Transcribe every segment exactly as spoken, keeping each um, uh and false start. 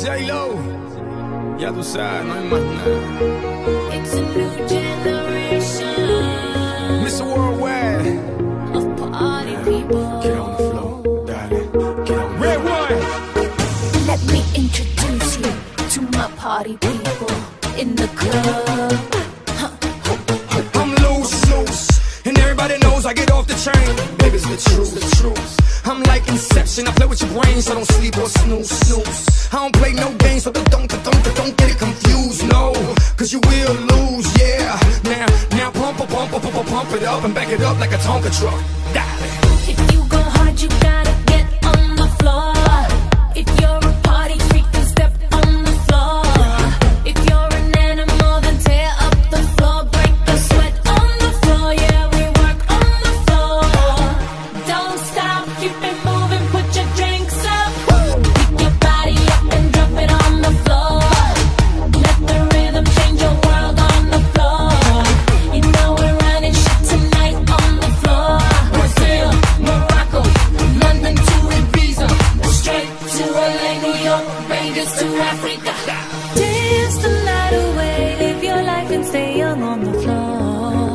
J-Lo, ya tú sabes, no hay más nada. It's a new generation, mister Worldwide, of party people. Get on the floor, darling, get on the RedOne. Let me introduce you to my party people in the club. I'm loose, loose, and everybody knows I get off the train. Baby, it's the truth, the truth. I'm like Inception, I play with your brain, so don't sleep or snooze, snooze. I don't play no games, so don't, don't, don't, don't get it confused, no. Cause you will lose, yeah. Now, now pump, pump, pump, pump, pump it up and back it up like a Tonka truck. Darling. If you go hard, you gotta get on the floor. If you're a party freak, then step on the floor. If you're an animal, then tear up the floor. Break the sweat on the floor, yeah, we work on the floor. Don't stop, keep it moving, put your drinks up. Pick your body up and drop it on the floor. Let the rhythm change your world on the floor. You know we're running shit tonight on the floor. Brazil, Morocco, London to Ibiza, straight to L A, New York, Vegas to Africa. Dance the night away, live your life and stay young on the floor.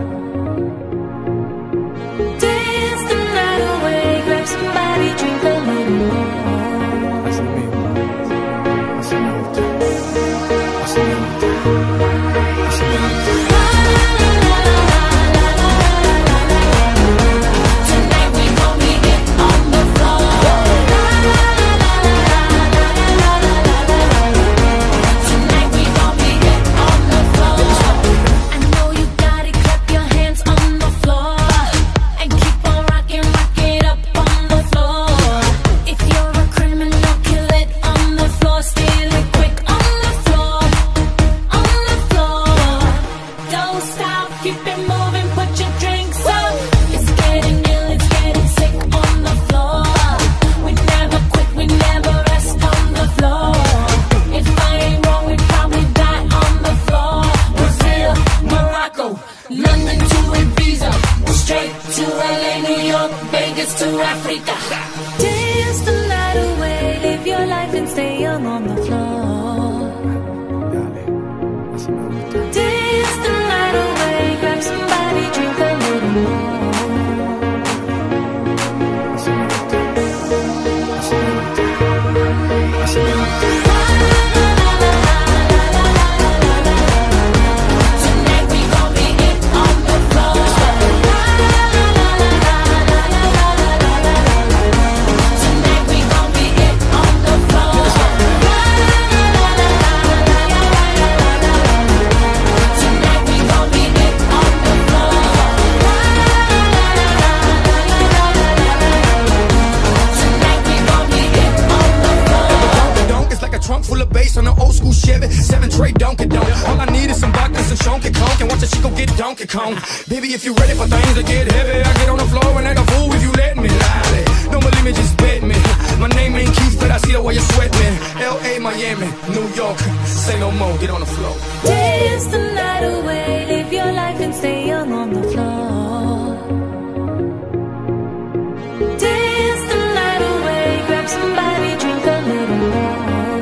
Dance the night away, grab somebody, drink a little more. Así mismo, así me gusta, así me gusta, así me gusta. Tonight we gon' be it on the floor. Tonight we gon' be it on the floor. I know you got it, clap your hands on the floor. And keep on rocking, rock it up on the floor. If you're a criminal, kill it on the floor. Steal it quick on the floor. On the floor. Don't stop, keep it moving, put your drinks up. It's getting ill, it's getting sick on the floor. We never quit, we never rest on the floor. If I ain't wrong, we probably die on the floor. Brazil, Morocco, London to Ibiza, straight to L A, New York, Vegas to Africa. Dance the night away, live your life and stay young on the floor. Dale, así me gusta. Dance the night away, grab somebody, drink a little more. Así me gusta, así me gusta, así me gusta. Tonight we gon' be it on the floor. Tonight we gon' be it on the floor. Tonight we gon' be it on the floor. Tonight we gon' be it on the floor. Donk is like a trunk full of bass on an old school Chevy. Seven tray Donkey Donk. All I need is some vodka, some Chonky Conk, and watch a chico get Donkey Kong. Baby, if you ready for things to get heavy, I get on the floor and act a fool if you let me. Lally. Don't believe me, just bet me. My name ain't Keith, but I see the way you sweat me. L A, Miami, New York. Say no more, get on the floor. Dance the night away, live your life and stay young on the floor. Dance the night away, grab somebody, drink a little more.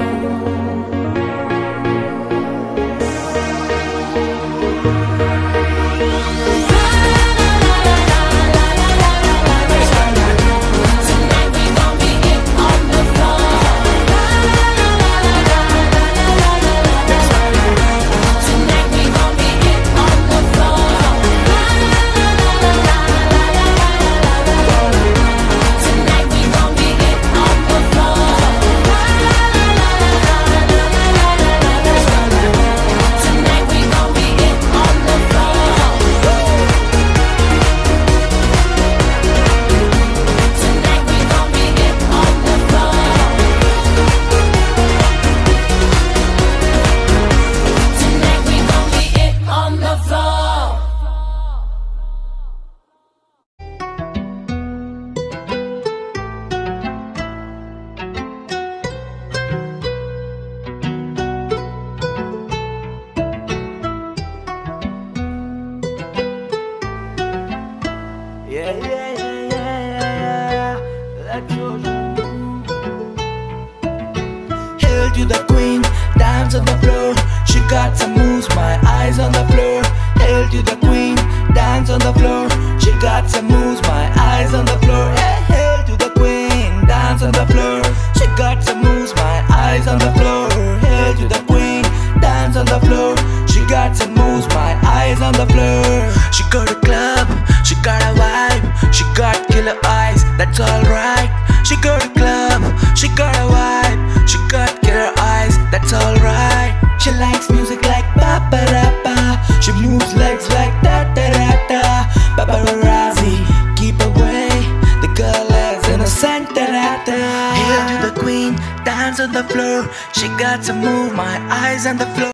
Tonight we gon' be it on the floor. Tonight we gon' be it on the floor. Tonight we gon' be it on the floor. Tonight we gon' be it on the floor. Tonight we gon' be it on the floor. Tonight we gon' be it on the floor. Yeah, yeah, yeah, yeah, yeah, yeah. Let your dance on the floor. She got some moves, my eyes on the floor. Hail to the queen, dance on the floor. She got some moves, my eyes on the floor. Hey, hail to the queen, dance on the floor. She got some moves, my eyes on the floor. Hail to the queen, dance on the floor. She got some moves, my eyes on the floor. She got a club, she got a vibe. She got killer eyes, that's alright. She got a club, she got a vibe. She got killer eyes, that's alright. She likes music like ba-ba-da-ba. She moves legs like da-da-da-da. Paparazzi, keep away. The girl is innocent, da-da-da. Hail to the queen, dance on the floor. She got to move, my eyes on the floor.